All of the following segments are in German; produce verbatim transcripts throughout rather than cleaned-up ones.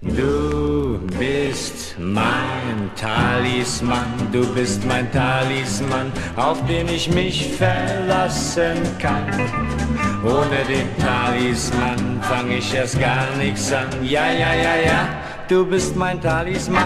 Du bist mein Talisman, du bist mein Talisman, auf den ich mich verlassen kann. Ohne den Talisman fang ich erst gar nichts an. Ja, ja, ja, ja, du bist mein Talisman.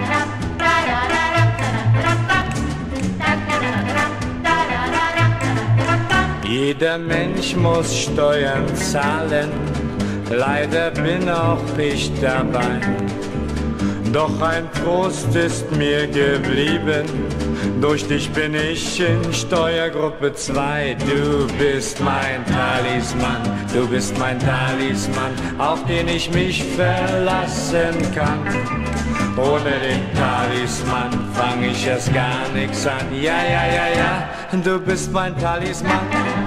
Jeder Mensch muss Steuern zahlen, leider bin auch ich dabei. Doch ein Trost ist mir geblieben, durch dich bin ich in Steuergruppe zwei. Du bist mein Talisman, du bist mein Talisman, auf den ich mich verlassen kann. Ohne den Talisman fang ich erst gar nichts an. Ja, ja, ja, ja, du bist mein Talisman.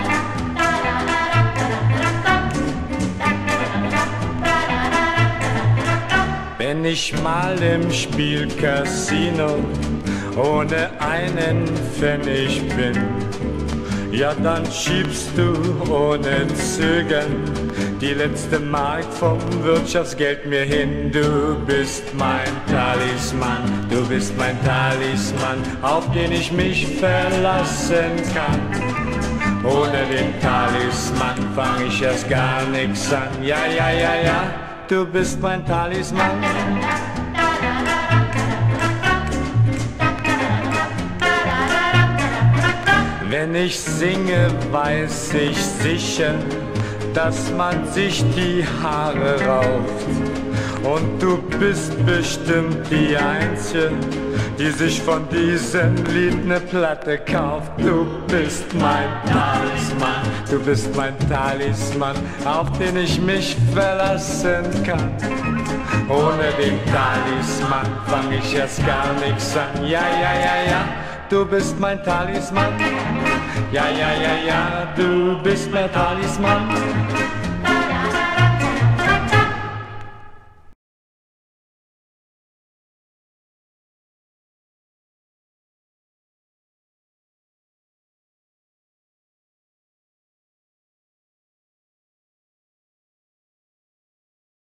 Wenn ich mal im Spiel Casino ohne einen Pfennig bin, ja dann schiebst du ohne Zögern die letzte Mark vom Wirtschaftsgeld mir hin. Du bist mein Talisman, du bist mein Talisman, auf den ich mich verlassen kann. Ohne den Talisman fang ich erst gar nichts an. Ja, ja, ja, ja, du bist mein Talisman. Wenn ich singe, weiß ich sicher, dass man sich die Haare rauft. Und du bist bestimmt die Einzige, die sich von diesem Lied ne Platte kauft. Du bist mein Talisman, du bist mein Talisman, auf den ich mich verlassen kann. Ohne den Talisman fang ich erst gar nichts an. Ja, ja, ja, ja, du bist mein Talisman. Ja, ja, ja, ja, du bist mein Talisman.